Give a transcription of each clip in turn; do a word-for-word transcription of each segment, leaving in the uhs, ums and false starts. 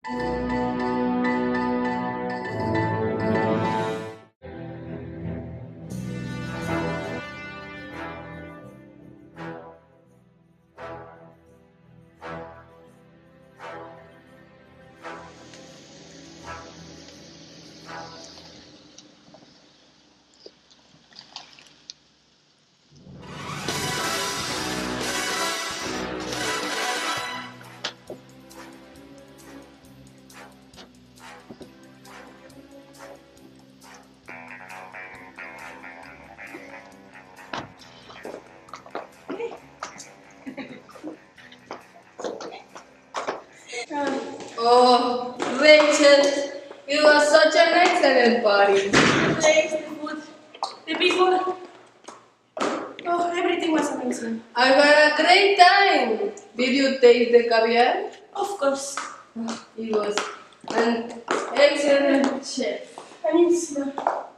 Oh, Rachel, it was such an excellent party. The place, the food, the people. Oh, everything was amazing. I had a great time. Did you taste the caviar? Of course. It was an excellent chef. Amazing.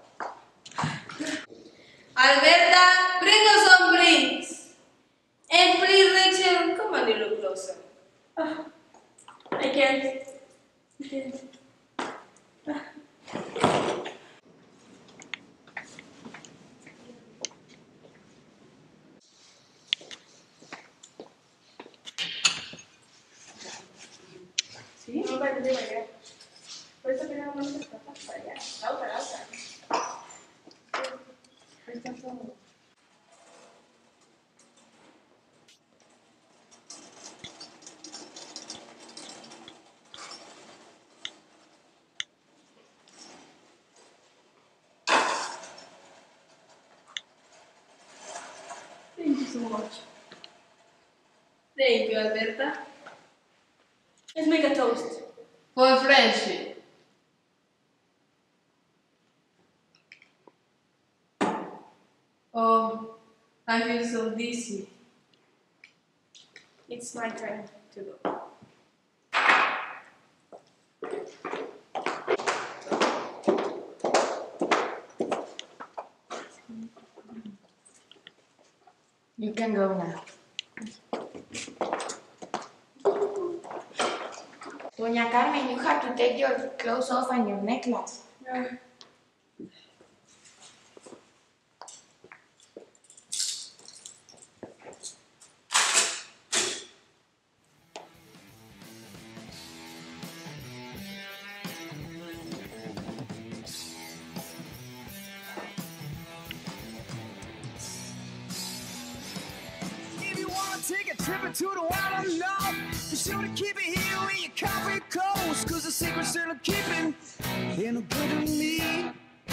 Alberta, bring us some drinks. And please, Rachel, come a little closer. Oh, I can't. I can't. Ah. Sí, no parece de allá. Por eso queríamos las papas para allá. La otra, la otra. Esta son. Thank you so much. Thank you, Alberta. Let's make a toast. For friendship. Oh, I feel so dizzy. It's my turn to go. You can go now. Doña Carmen, you have to take your clothes off and your necklace. Uh, Take a trip into the wild unknown. Be sure to keep it here where your coffee goes. Cause the secret's still I'm keeping ain't no good to me.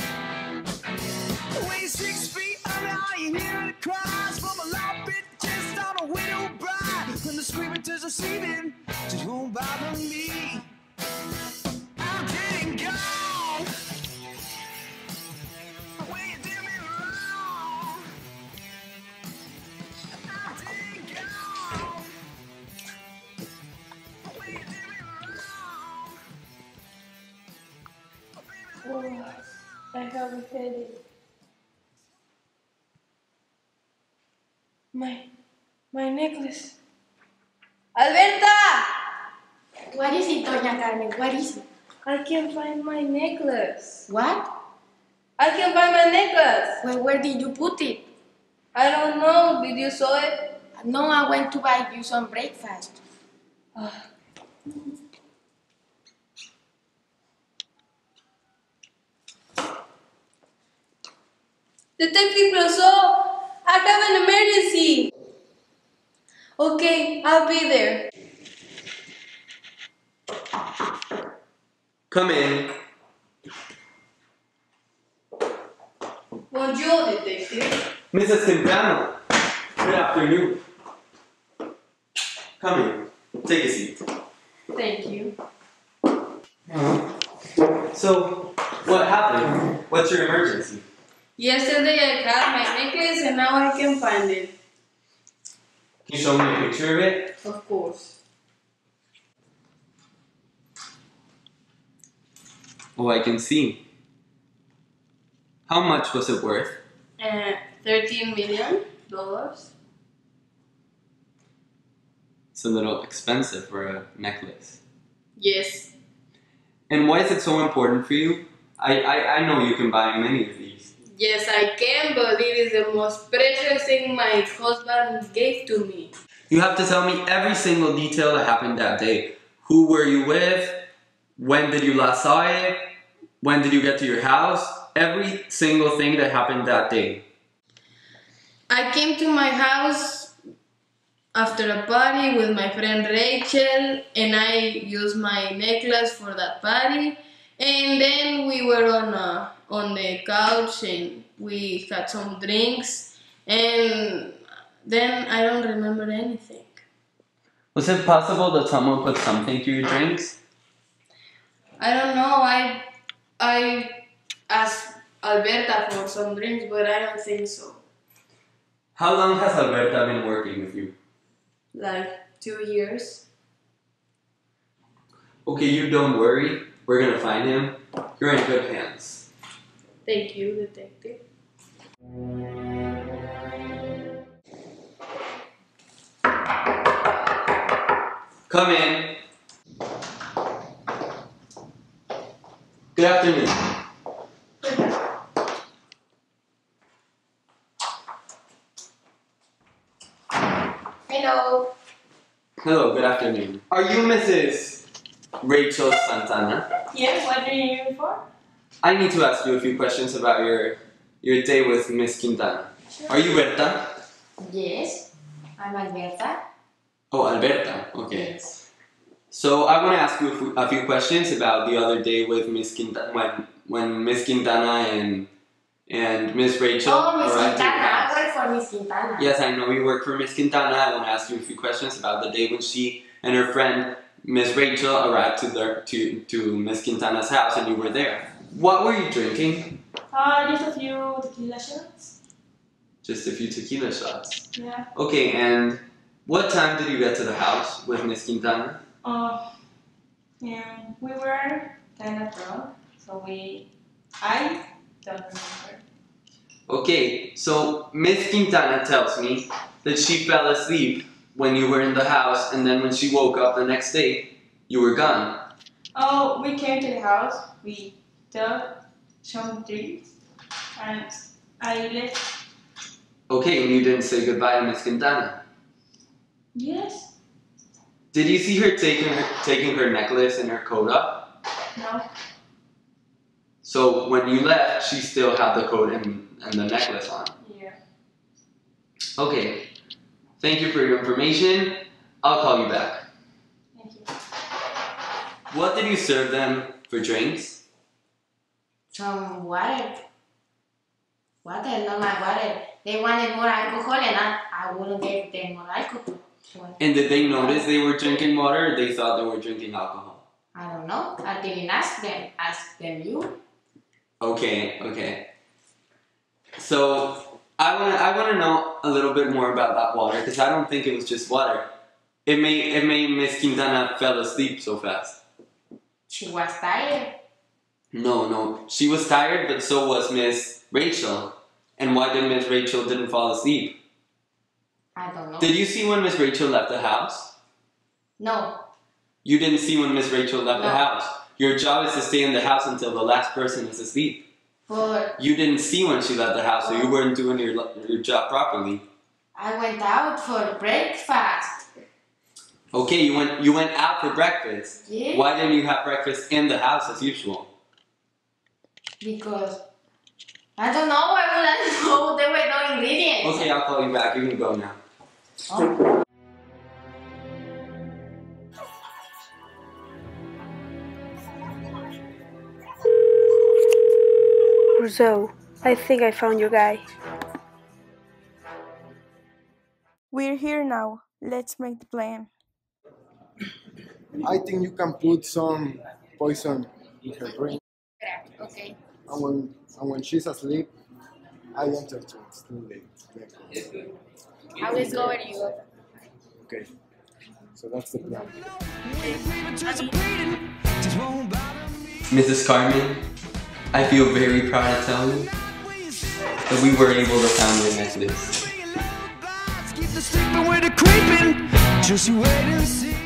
Way six feet under, all you hear the cries from a loud bit just on a widow bride. When the screaming turns to seething, just won't bother me. I'm getting gone. When you did me wrong. I'm getting gone. When you did me wrong. Oh, baby, oh, I have a headache. My, my necklace. Alberta! What is it, Doña Carmen? What is it? I can't find my necklace. What? I can't find my necklace. Well, where did you put it? I don't know. Did you saw it? No, I went to buy you some breakfast. Detective Clouseau, I have an emergency. Okay, I'll be there. Come in. Bonjour, detective. Missus Temprano. Good afternoon. Come in. Take a seat. Thank you. So, what happened? What's your emergency? Yesterday I had my necklace and now I can find it. Can you show me a picture of it? Of course. Oh, I can see. How much was it worth? Uh, thirteen million dollars. It's a little expensive for a necklace. Yes, And why is it so important for you? I, I, I know you can buy many of these. Yes, I can, but it is the most precious thing my husband gave to me. You have to tell me every single detail that happened that day. Who were you with? When did you last saw it? When did you get to your house? Every single thing that happened that day. I came to my house after a party with my friend Rachel, and I used my necklace for that party. And then we were on a, on the couch and we had some drinks, and then I don't remember anything. Was it possible that someone put something to your drinks? I don't know. I I asked Alberta for some drinks, but I don't think so. How long has Alberta been working with you? Like two years. Okay, you don't worry. We're gonna find him. You're in good hands. Thank you, detective. Come in. Good afternoon. Hello. Hello, good afternoon. Are you Missus Rachel Santana? Yes, what do you need me for? I need to ask you a few questions about your your day with Miss Quintana. Are you Berta? Yes, I'm Alberta. Oh, Alberta. Okay. Yes. So I want to ask you a few, a few questions about the other day with Miss Quintana, when when Miss Quintana and and Miss Rachel Oh, Miss arrived to your Quintana. house. I work for Miss Quintana. Yes, I know you work for Miss Quintana. I want to ask you a few questions about the day when she and her friend Miss Rachel arrived to their to to Miss Quintana's house and you were there. What were you drinking? Uh, just a few tequila shots. Just a few tequila shots. Yeah. Okay, and what time did you get to the house with Miss Quintana? Uh, and we were kind of drunk, so we, I don't remember. Okay, so Miss Quintana tells me that she fell asleep when you were in the house, and then when she woke up the next day, you were gone. Oh, we came to the house, we took some drinks, and I left. Okay, and you didn't say goodbye to Miss Quintana. Yes? Did you see her taking her, taking her necklace and her coat up? No? So when you left, she still had the coat and, and the necklace on. Yeah. Okay, thank you for your information. I'll call you back. Thank you. What did you serve them for drinks? Some water. Water, not my water. They wanted more alcohol and I, I wouldn't give them more alcohol. And did they notice they were drinking water or they thought they were drinking alcohol? I don't know. I didn't ask them. Ask them you. Okay, okay. So I want to I want to know a little bit more about that water because I don't think it was just water. It made it made Miss Quintana fell asleep so fast. She was tired. No, no, she was tired, but so was Miss Rachel. And why did Miss Rachel didn't fall asleep? I don't know. Did you see when Miss Rachel left the house? No. You didn't see when Miss Rachel left the No. house. Your job is to stay in the house until the last person is asleep. But You didn't see when she left the house, so you weren't doing your your job properly. I went out for breakfast. Okay, you went you went out for breakfast. Yeah. Why didn't you have breakfast in the house as usual? Because I don't know. Why would I know? There were no ingredients. Okay, I'll call you back. You can go now. Oh. Rousseau, I think I found your guy. We're here now. Let's make the plan. I think you can put some poison in her brain, Okay. and when and when she's asleep, I enter to stimulate. I will discover you. Okay, so that's the plan. Missus Carmen, I feel very proud to tell you that we were able to find your necklace. Keep the sleeping with the creeping. Just you wait and see.